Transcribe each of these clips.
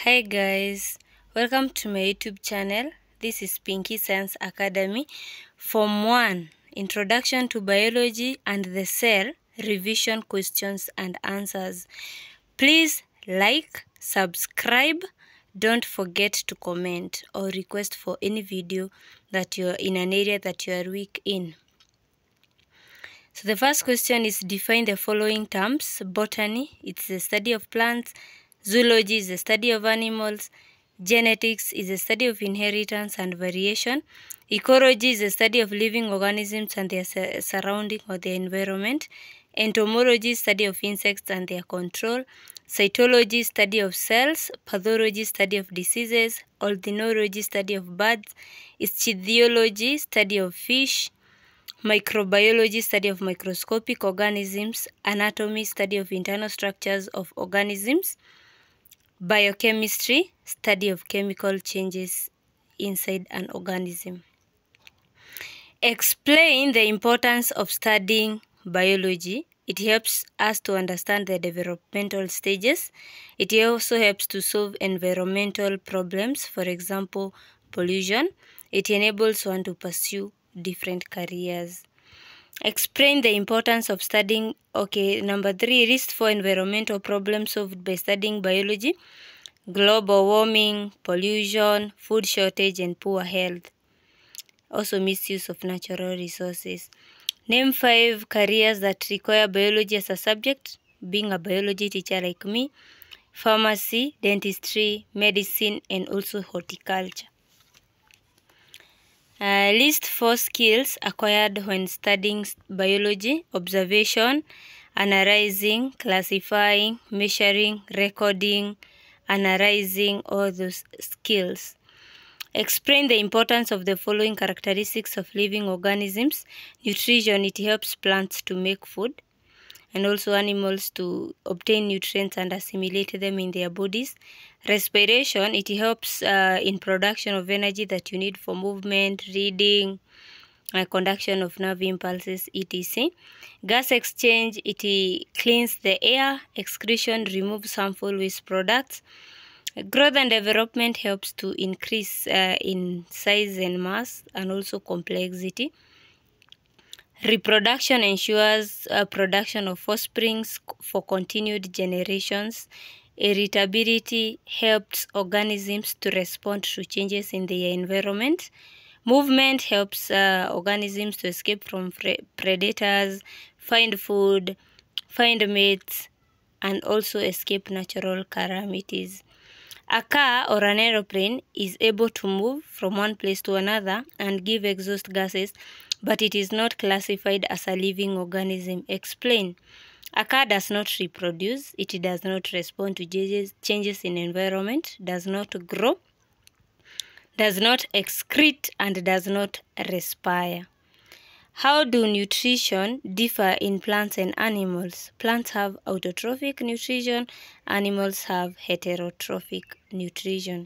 Hi guys, welcome to my YouTube channel. This is Pinky Science Academy. Form 1, Introduction to Biology and the Cell, Revision Questions and Answers. Please like, subscribe, don't forget to comment or request for any video that you're in an area that you are weak in. So the first question is define the following terms. Botany, it's the study of plants. Zoology is the study of animals. Genetics is the study of inheritance and variation. Ecology is the study of living organisms and their surrounding or their environment. Entomology, study of insects and their control. Cytology, study of cells. Pathology, study of diseases. Ornithology, study of birds. Ichthyology, study of fish. Microbiology, study of microscopic organisms. Anatomy, study of internal structures of organisms. Biochemistry, study of chemical changes inside an organism. Explain the importance of studying biology. It helps us to understand the developmental stages. It also helps to solve environmental problems, for example, pollution. It enables one to pursue different careers. Explain the importance of studying. Okay, number 3, list 4 environmental problems solved by studying biology. Global warming, pollution, food shortage, and poor health. Also misuse of natural resources. Name 5 careers that require biology as a subject, being a biology teacher like me. Pharmacy, dentistry, medicine, and also horticulture. List 4 skills acquired when studying biology: observation, analyzing, classifying, measuring, recording, analyzing, all those skills. Explain the importance of the following characteristics of living organisms. Nutrition, it helps plants to make food and also animals to obtain nutrients and assimilate them in their bodies. Respiration, it helps in production of energy that you need for movement, reading, conduction of nerve impulses, etc. Gas exchange, it cleans the air. Excretion removes harmful waste products. Growth and development helps to increase in size and mass and also complexity. Reproduction ensures production of offsprings for continued generations. Irritability helps organisms to respond to changes in their environment. Movement helps organisms to escape from predators, find food, find mates, and also escape natural calamities. A car or an aeroplane is able to move from one place to another and give exhaust gases, but it is not classified as a living organism. Explain. A car does not reproduce, it does not respond to changes in environment, does not grow, does not excrete, and does not respire. How do nutrition differ in plants and animals? Plants have autotrophic nutrition, animals have heterotrophic nutrition.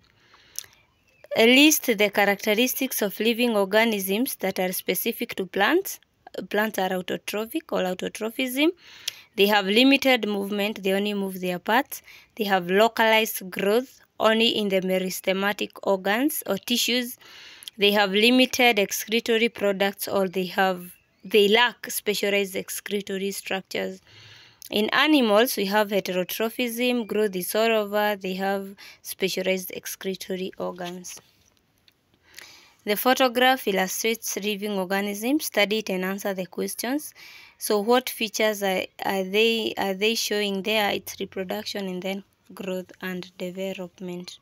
List the characteristics of living organisms that are specific to plants. Plants are autotrophic or autotrophism. They have limited movement, they only move their parts. They have localized growth only in the meristematic organs or tissues. They have limited excretory products, or they lack specialized excretory structures. In animals, we have heterotrophism, growth is all over, they have specialized excretory organs. The photograph illustrates living organisms. Study it and answer the questions. So what features are they showing there? It's reproduction and then growth and development.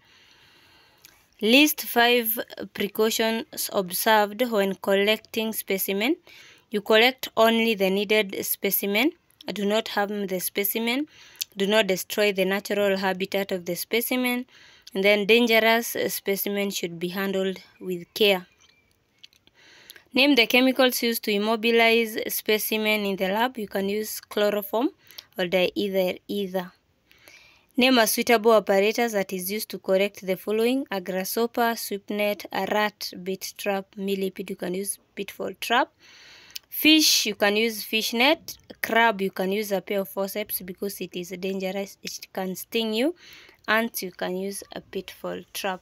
List 5 precautions observed when collecting specimen. You collect only the needed specimen. Do not harm the specimen. Do not destroy the natural habitat of the specimen. And then dangerous specimen should be handled with care. Name the chemicals used to immobilize specimen in the lab. You can use chloroform or diether. Name a suitable apparatus that is used to correct the following: a grasshopper, sweep net, a rat, bait trap, millipede. You can use pitfall trap. Fish, you can use fish net. Crab, you can use a pair of forceps because it is dangerous. It can sting you. Ants, you can use a pitfall trap.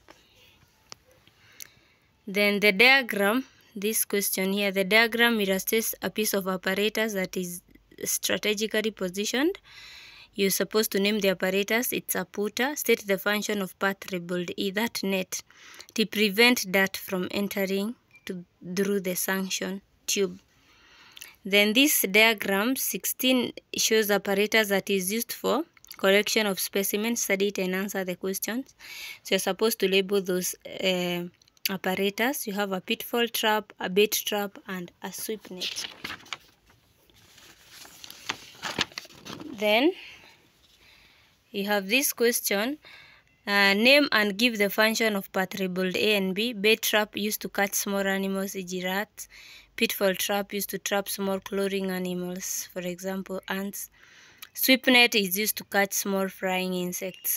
Then the diagram, this question here, the diagram illustrates a piece of apparatus that is strategically positioned. You're supposed to name the apparatus. It's a putter. State the function of path labeled E, that net, to prevent dirt from entering through the suction tube. Then this diagram 16 shows apparatus that is used for collection of specimens. Study it and answer the questions. So you're supposed to label those apparatus. You have a pitfall trap, a bait trap, and a sweep net. Then you have this question. Name and give the function of path labeled A and B. Bait trap used to catch small animals, e.g. rats. Pitfall trap used to trap small crawling animals, for example, ants. Sweep net is used to catch small flying insects.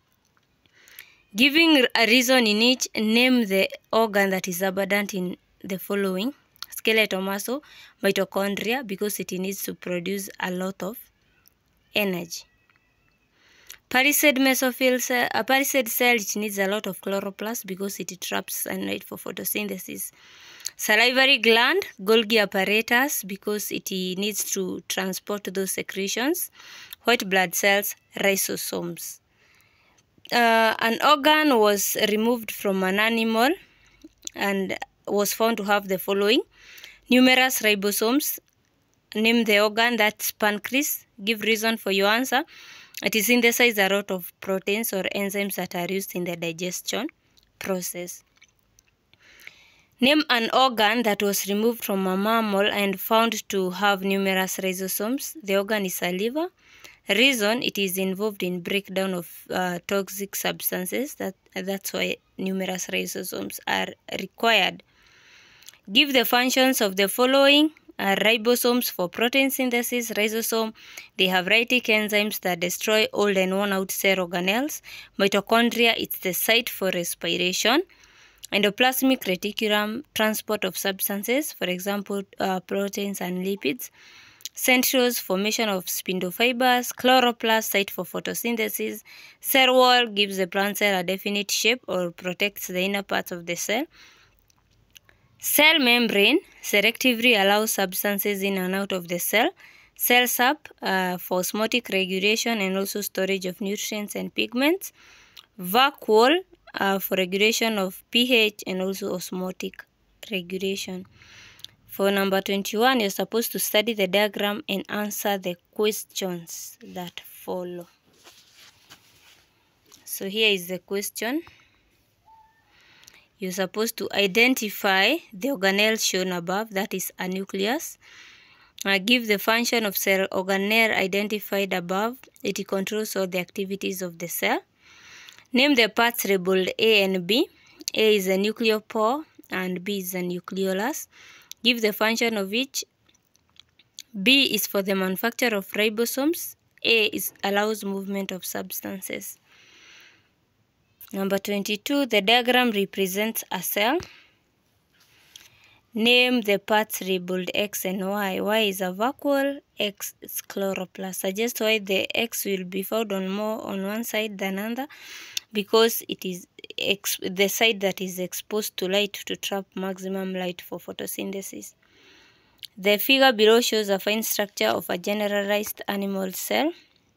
Giving a reason in each, name the organ that is abundant in the following: skeletal muscle, mitochondria, because it needs to produce a lot of energy. Palisade mesophyll cell, a palisade cell, it needs a lot of chloroplast because it traps sunlight for photosynthesis. Salivary gland, Golgi apparatus, because it needs to transport those secretions. White blood cells, lysosomes. An organ was removed from an animal and was found to have the following: numerous ribosomes. Name the organ. That's pancreas. Give reason for your answer. It synthesizes a lot of proteins or enzymes that are used in the digestion process. Name an organ that was removed from a mammal and found to have numerous lysosomes. The organ is a liver. Reason: it is involved in breakdown of toxic substances. That's why numerous lysosomes are required. Give the functions of the following. Ribosomes for protein synthesis. Rhizosome, they have rhytic enzymes that destroy old and worn out cell organelles. Mitochondria, it's the site for respiration. Endoplasmic reticulum, transport of substances, for example, proteins and lipids. Centrioles, formation of spindle fibers. Chloroplast, site for photosynthesis. Cell wall gives the plant cell a definite shape or protects the inner parts of the cell. Cell membrane selectively allows substances in and out of the cell. Cell sap for osmotic regulation and also storage of nutrients and pigments. Vacuole for regulation of pH and also osmotic regulation. For number 21, you're supposed to study the diagram and answer the questions that follow. So here is the question. You're supposed to identify the organelle shown above, that is a nucleus. Give the function of cell organelle identified above. It controls all the activities of the cell. Name the parts labeled A and B. A is a nucleopore and B is a nucleolus. Give the function of each. B is for the manufacture of ribosomes. A allows movement of substances. Number 22, the diagram represents a cell. Name the parts labeled X and Y. Y is a vacuole, X is chloroplast. Suggest why the X will be found more on one side than another, because it is the side that is exposed to light to trap maximum light for photosynthesis. The figure below shows a fine structure of a generalized animal cell.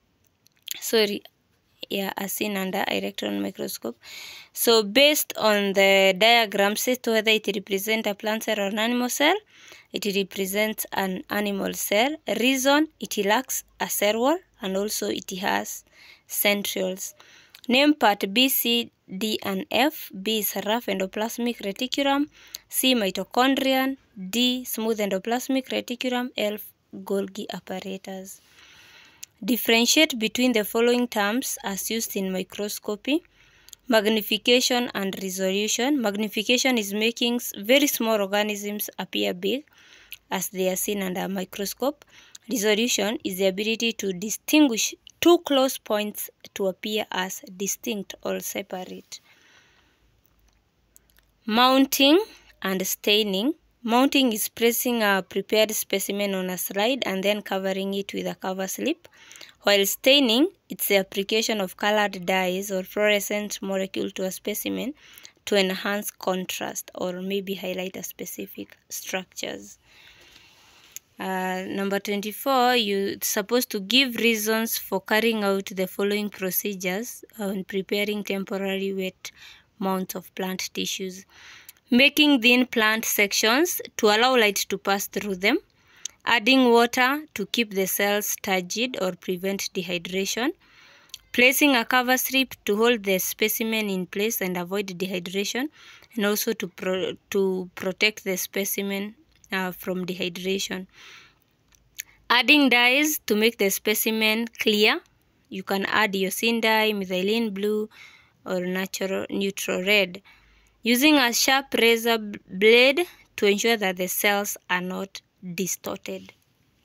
As seen under electron microscope. So based on the diagram, set whether it represents a plant cell or an animal cell. It represents an animal cell. Reason: it lacks a cell wall and also it has centrioles. Name part B, C, D, and F. B is rough endoplasmic reticulum. C, mitochondrion. D, smooth endoplasmic reticulum. F, Golgi apparatus. Differentiate between the following terms as used in microscopy: magnification and resolution. Magnification is making very small organisms appear big as they are seen under a microscope. Resolution is the ability to distinguish two close points to appear as distinct or separate. Mounting and staining. Mounting is placing a prepared specimen on a slide and then covering it with a cover slip. While staining, it's the application of colored dyes or fluorescent molecule to a specimen to enhance contrast or maybe highlight a specific structures. Number 24, you're supposed to give reasons for carrying out the following procedures when preparing temporary wet mounts of plant tissues. Making thin plant sections to allow light to pass through them. Adding water to keep the cells turgid or prevent dehydration. Placing a cover strip to hold the specimen in place and avoid dehydration, and also to protect the specimen from dehydration. Adding dyes to make the specimen clear. You can add yosin dye, methylene blue, or neutral red. Using a sharp razor blade to ensure that the cells are not distorted.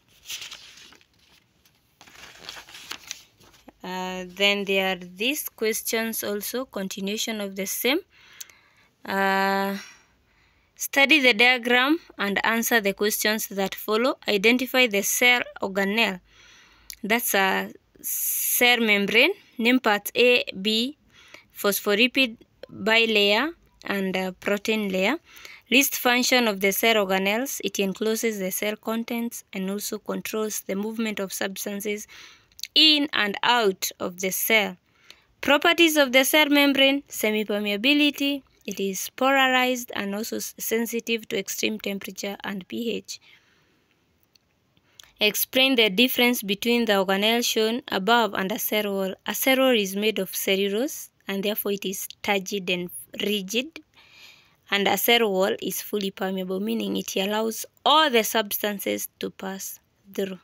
Then there are these questions also, continuation of the same. Study the diagram and answer the questions that follow. Identify the cell organelle. That's a cell membrane. Name parts A, B, phospholipid bilayer, and protein layer. List function of the cell organelles. It encloses the cell contents and also controls the movement of substances in and out of the cell. Properties of the cell membrane: semi-permeability. It is polarized and also sensitive to extreme temperature and pH. Explain the difference between the organelle shown above and a cell wall. A cell wall is made of cellulose and therefore it is turgid and rigid, and a cell wall is fully permeable, meaning it allows all the substances to pass through.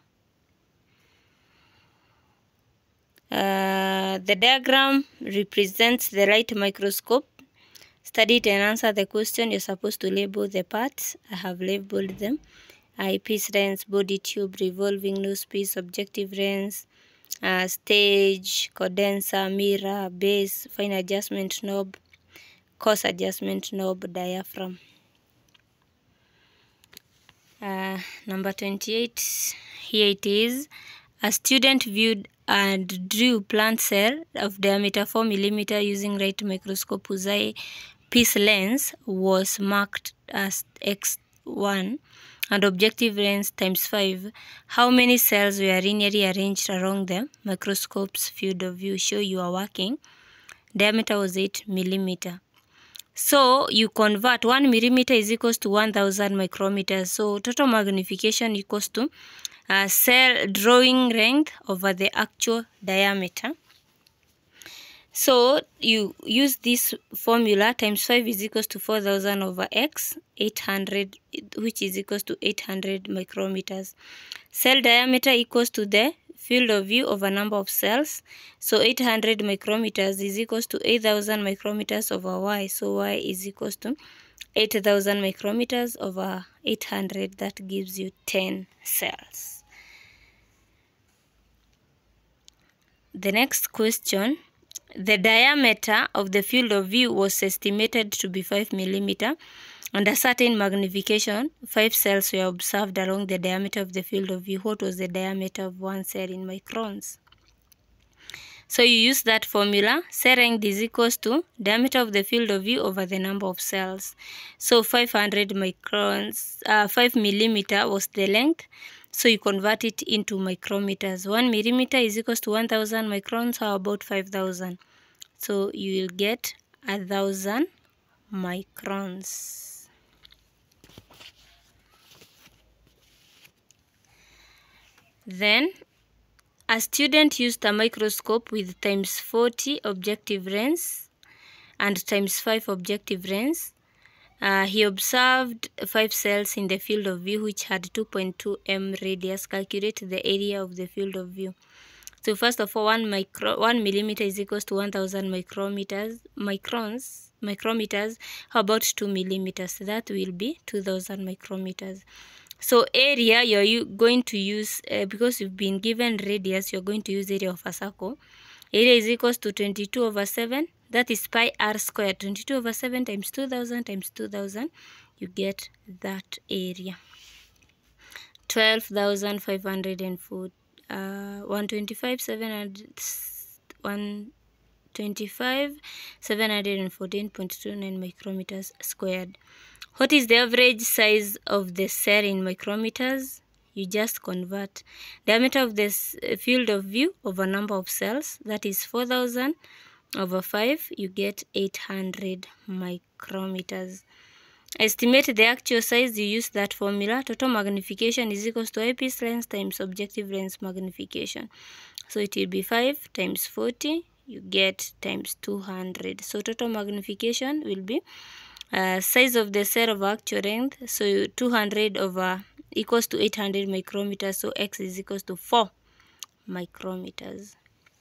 The diagram represents the light microscope. Study it and answer the question. You're supposed to label the parts. I have labeled them. Eyepiece lens, body tube, revolving nose piece, objective lens, stage, condenser, mirror, base, fine adjustment knob, coarse adjustment knob, diaphragm. Number 28, here it is. A student viewed and drew plant cell of diameter 4 mm using light microscope whose eyepiece lens was marked as x1 and objective lens times 5. How many cells were linearly arranged along the microscope's field of view? Show you are working. Diameter was 8 mm. So you convert 1 mm is equals to 1000 micrometers. So total magnification equals to cell drawing length over the actual diameter. So you use this formula, times 5 is equals to 4000 over x, 800, which is equals to 800 micrometers. Cell diameter equals to the field of view over number of cells. So 800 micrometers is equals to 8000 micrometers over y. So y is equals to 8000 micrometers over 800. That gives you 10 cells. The next question. The diameter of the field of view was estimated to be 5 mm. Under certain magnification, 5 cells were observed along the diameter of the field of view. What was the diameter of one cell in microns? So you use that formula. Cell length is equals to diameter of the field of view over the number of cells. So 500 microns, 5 mm was the length. So you convert it into micrometers. 1 millimeter is equals to 1000 microns. How about 5000? So you will get 1000 microns. Then a student used a microscope with times 40 objective lens and times 5 objective lens. He observed 5 cells in the field of view which had 2.2 m radius. Calculate the area of the field of view. So first of all, 1 millimeter is equals to 1000 micrometers. How about 2 millimeters? That will be 2000 micrometers. So area, you're going to use, because you've been given radius, you're going to use area of a circle. Area is equals to 22 over 7. That is pi r squared. 22 over 7 times 2000 times 2000 you get that area. 12,504 125 714.29 micrometers squared. What is the average size of the cell in micrometers? You just convert diameter of this field of view over number of cells, that is 4,000 over 5, you get 800 micrometers. Estimate the actual size, you use that formula. Total magnification is equals to eyepiece lens times objective lens magnification. So it will be 5 times 40, you get times 200. So total magnification will be size of the cell over actual length. So 200 over equals to 800 micrometers. So x is equals to 4 micrometers.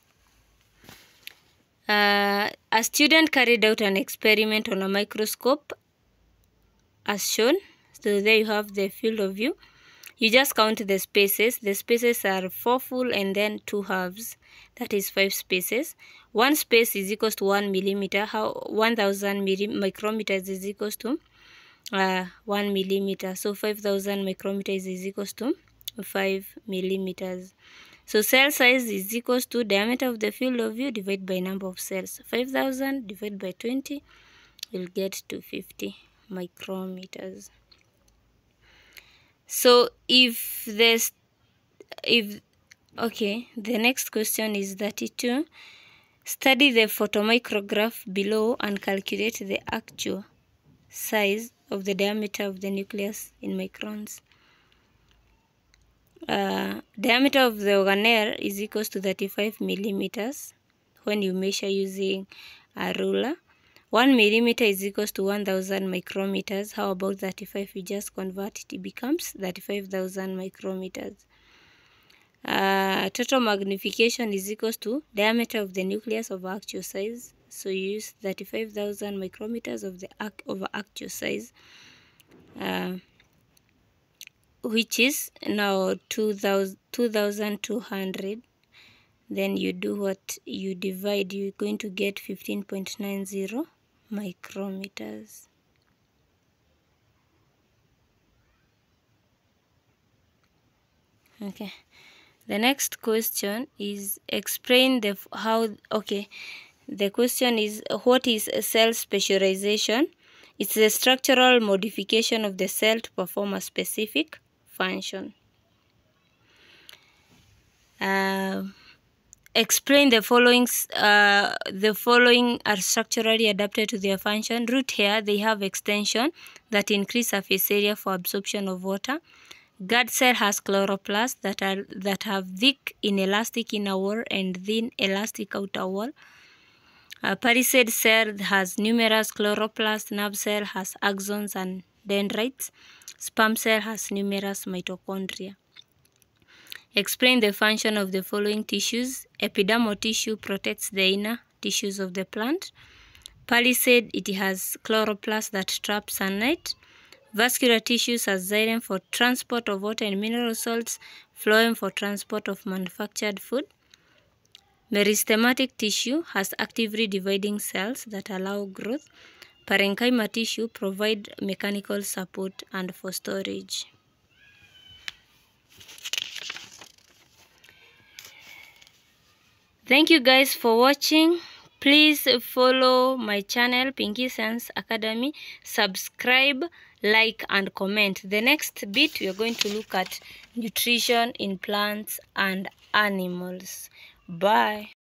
A student carried out an experiment on a microscope as shown. So there you have the field of view. You just count the spaces. The spaces are 4 full and then 2 halves. That is 5 spaces. One space is equals to 1 millimeter. 1,000 micrometers is equals to 1 millimeter. So 5,000 micrometers is equals to 5 millimeters. So cell size is equals to diameter of the field of view divided by number of cells. 5,000 divided by 20 will get to 50 micrometers. So the next question is 32. Study the photomicrograph below and calculate the actual size of the diameter of the nucleus in microns. Diameter of the organelle is equals to 35 millimeters when you measure using a ruler. 1 millimeter is equals to 1,000 micrometers. How about 35? You just convert it, it becomes 35,000 micrometers. Total magnification is equals to diameter of the nucleus over actual size. So you use 35,000 micrometers of the over actual size, which is now 2,200. Then you do what? You divide. You're going to get 15.90 micrometers. Okay. The next question is explain the the question is, what is a cell specialization? It's the structural modification of the cell to perform a specific function. Explain the following. The following are structurally adapted to their function. Root hair, they have extension that increase surface area for absorption of water. Guard cell has chloroplasts that have thick inelastic inner wall and thin elastic outer wall. Palisade cell has numerous chloroplasts. Nerve cell has axons and dendrites. Sperm cell has numerous mitochondria. Explain the function of the following tissues. Epidermal tissue protects the inner tissues of the plant. Palisade, it has chloroplasts that trap sunlight. Vascular tissues has xylem for transport of water and mineral salts. Phloem for transport of manufactured food. Meristematic tissue has actively dividing cells that allow growth. Parenchyma tissue provide mechanical support and for storage. Thank you guys for watching. Please follow my channel Pinky Science Academy. Subscribe, like and comment. The next bit we are going to look at nutrition in plants and animals. Bye.